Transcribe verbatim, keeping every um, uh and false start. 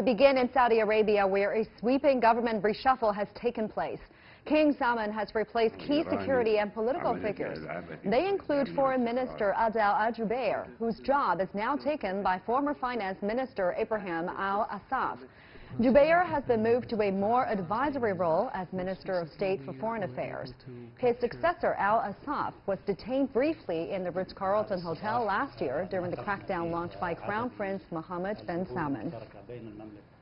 Begin in Saudi Arabia, where a sweeping government reshuffle has taken place. King Salman has replaced key security and political figures. They include Foreign Minister Adel al-Jubeir, whose job is now taken by former Finance Minister Ibrahim al-Assaf. Jubeir has been moved to a more advisory role as Minister of State for Foreign Affairs. His successor, al-Assaf, was detained briefly in the Ritz-Carlton Hotel last year during the crackdown launched by Crown Prince Mohammed bin Salman.